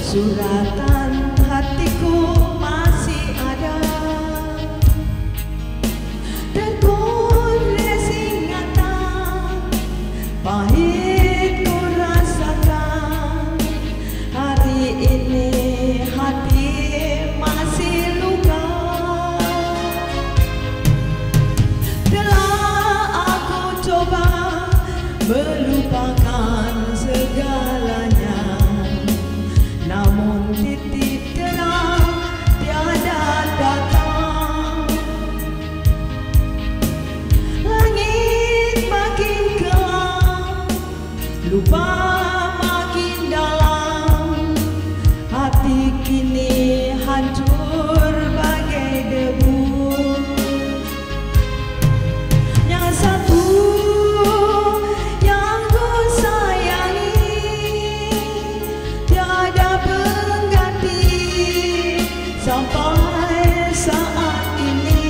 suratan hatiku masih ada. Tergores ingatan, pahit ku rasakan. Hari ini hati masih luka. Telah aku coba melupakan segalanya, namun titik terang tiada datang. Langit makin gelap, lupa makin dalam. Hati kini hancur bagai debu. Yang satu yang ku sayangi tiada pengganti sampai saat ini.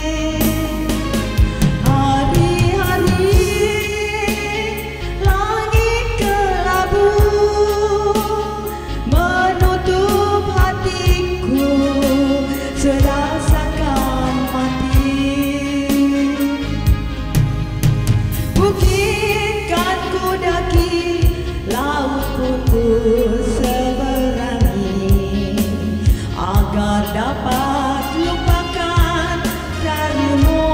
Hari-hari langit kelabu menutup hatiku, serasakan mati. Bukit kan ku daki, laut pun ku seberangi, agar dapat lupakan darimu.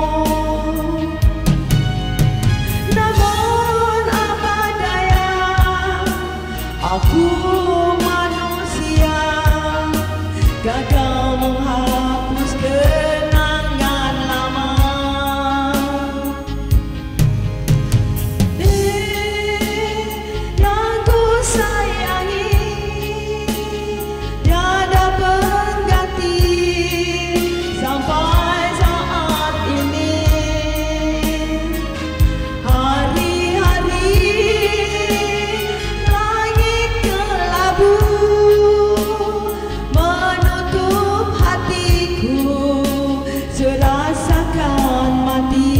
Namun apa daya, aku manusia, gagal menghapus kenangan lama. Yang ku sayangi tiada pengganti sampai saat ini. Hari-hari langit kelabu menutup hatiku, serasakan mati.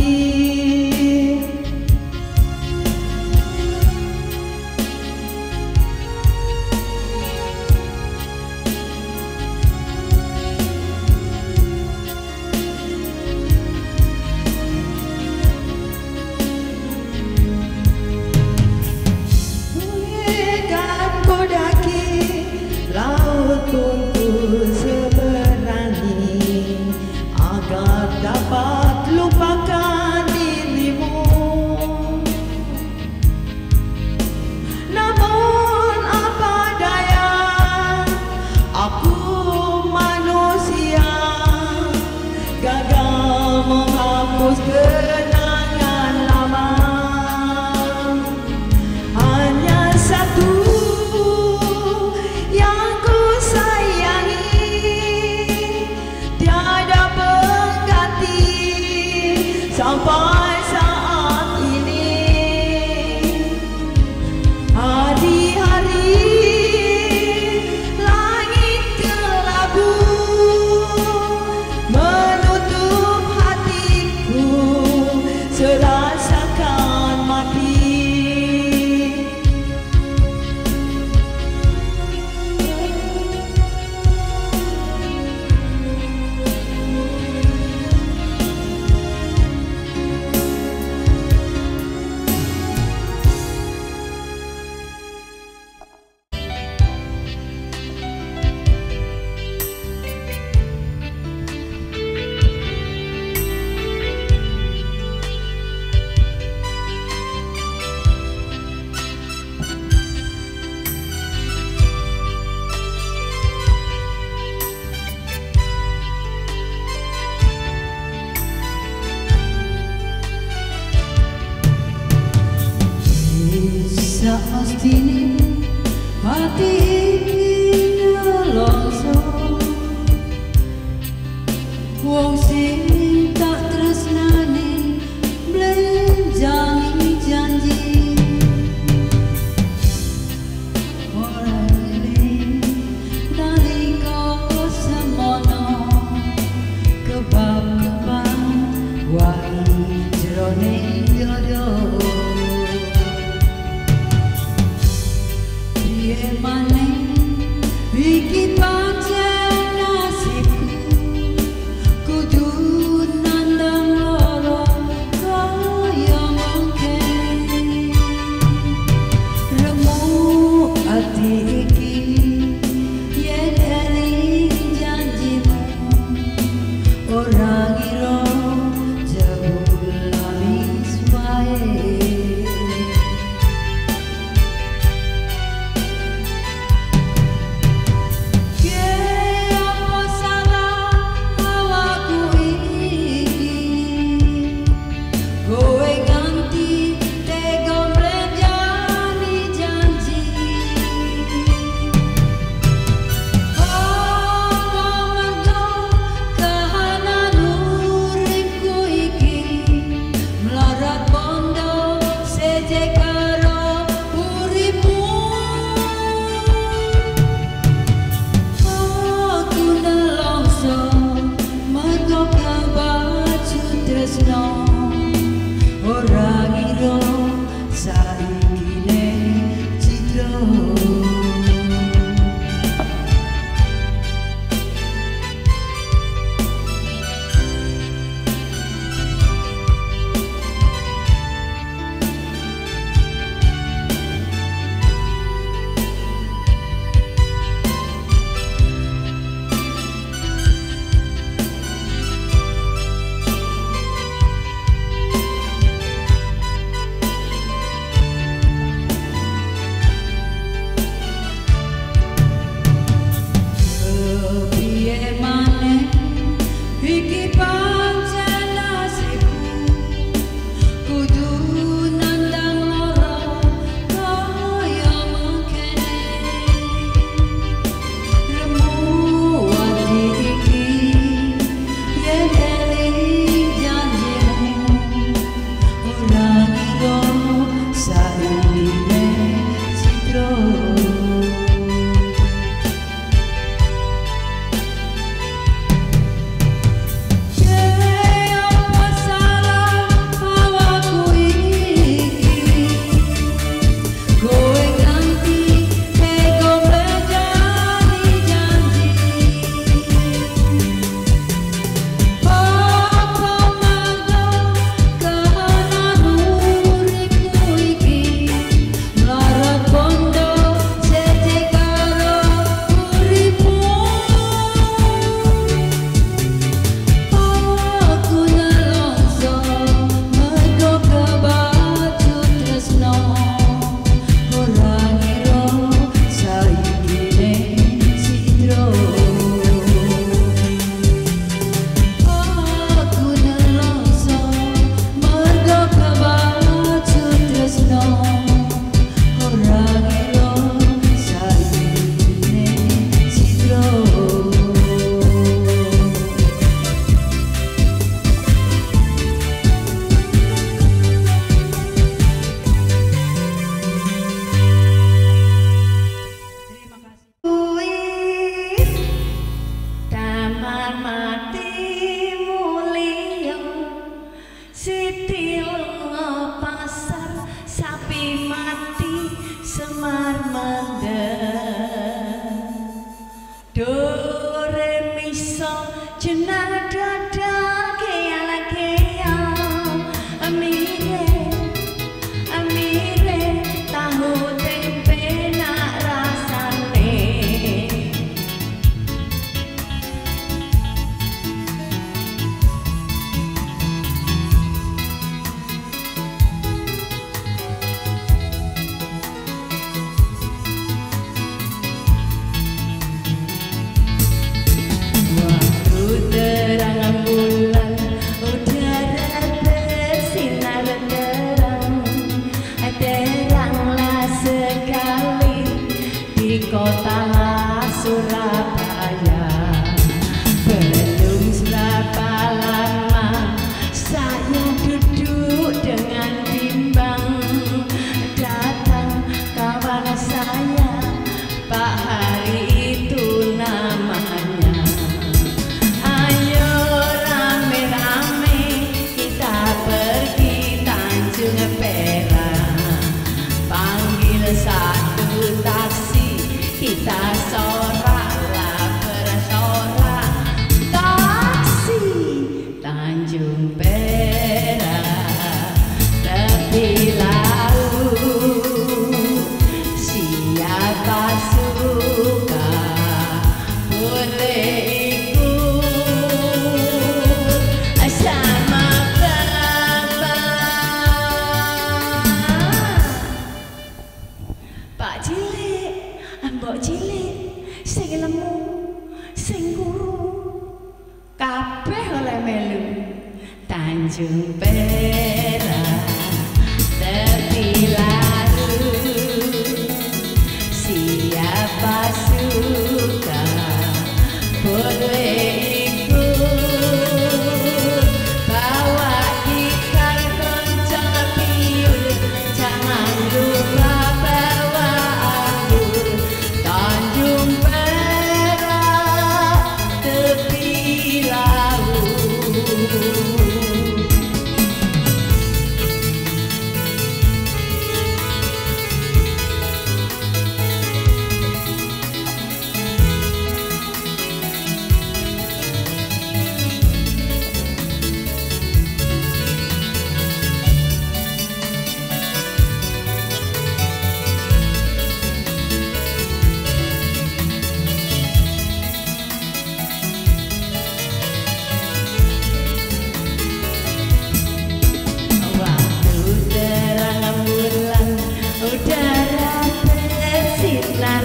Bukitkan ku daki, laut pun ku seberangi, agar dapat lupakan dirimu. Namun apa daya, aku manusia, gagal menghapus kenangan lama. Hanya satu yang ku sayangi tiada pengganti sampai saat ini. Hari-hari langit kelabu menutup hatiku, serasakan mati. Saastini hati ini nelongso, wong sing tak tresnani blenjangi janji. Ora eling nalika semono kebab-kebab wae jroning dodo. Maneh Do re mi so jenang dada kaya kaya amire tahu tempe nak rasane kota Surabaya. Belum seberapa lama saya duduk dengan bimbang, datang kawan saya, Pak Hari itu namanya. Ayo rame-rame kita pergi Tanjung Perak, panggil satu taksi, kita soraklah bersorak. Taksi Tanjung Perak tepi laut, siapa suka boleh ikut sama Bapak. Pak Cilik, Mbok Cilik, sing lemu, sing guru, kabeh oleh melu Tanjung Perak tepi laut, siapa suka boleh ikut, bawa gitar kencang piul, jangan lupa bawa anggur. Tanjung Perak tepi laut. Udara bersinar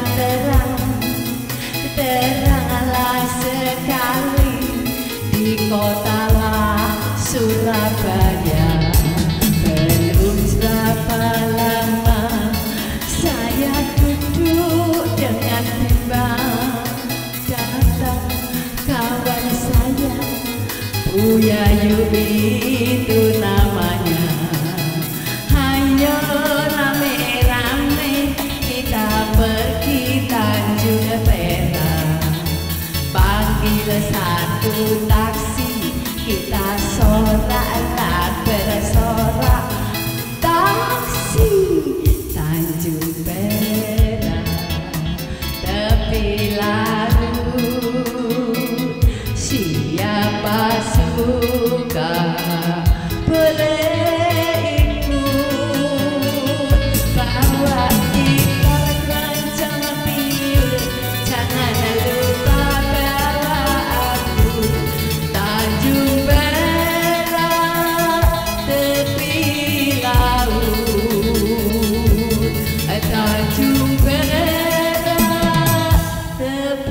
teranglah sekali di kota Surabaya. Belum berapa lama saya duduk dengan bimbang, datang kawan saya, Buya Yubi itu namanya. Ayo rame-rame kita pergi Tanjung Perak, panggil satu taksi, kita soraklah bersorak. Taksi Tanjung Perak tepi laut, siapa suka boleh Tanjung Perak tepi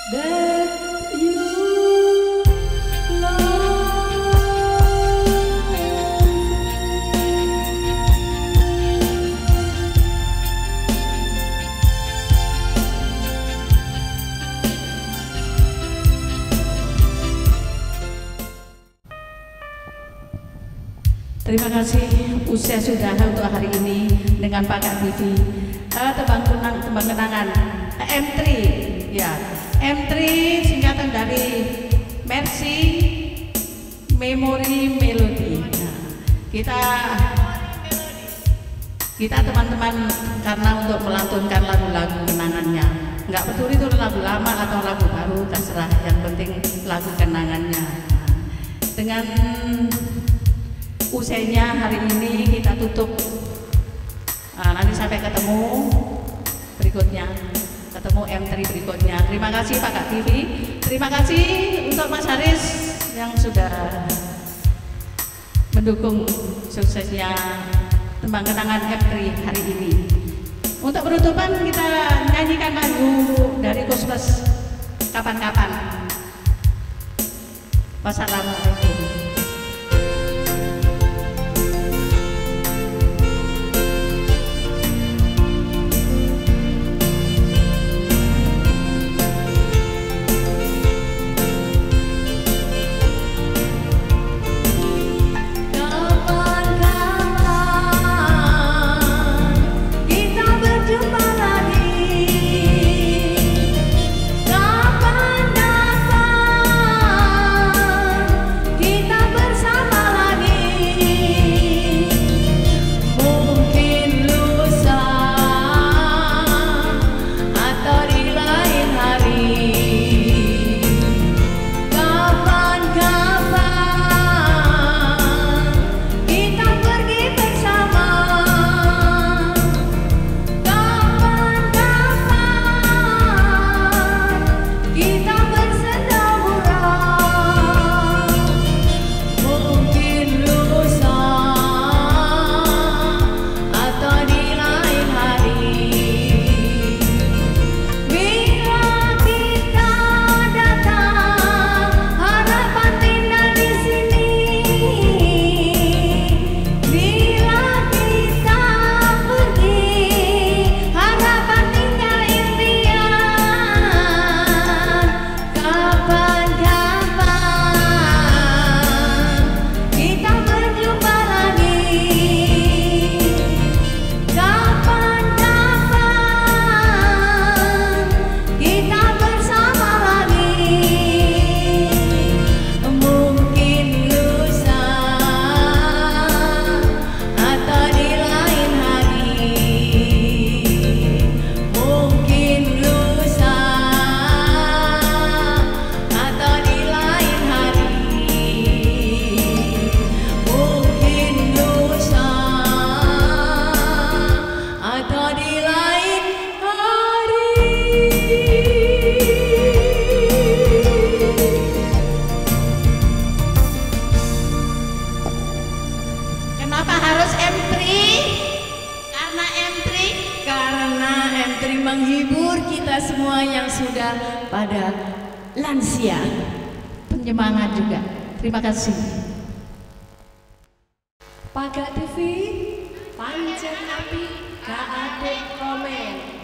that you love. Terima kasih usia sudah untuk hari ini dengan Pak Kak TV. Tembang kenangan M3 ya. M3 singkatan dari Mercy Memory Melody. Nah, kita teman-teman karena untuk melantunkan lagu-lagu kenangannya, nggak peduli itu lagu lama atau lagu baru, terserah, yang penting lagu kenangannya. Nah, dengan usainya hari ini kita tutup. Nanti sampai ketemu berikutnya, ketemu M3 berikutnya. Terima kasih Pak Kak TV, terima kasih untuk Mas Haris yang sudah mendukung suksesnya tembang kenangan M3 hari ini. Untuk penutupan kita nyanyikan lagu dari Kusmas Kapan-Kapan. Wassalamualaikum. Menghibur kita semua yang sudah pada lansia, penyemangat juga. Terima kasih. Pak Kak TV, pancen api, Kak Adek komen.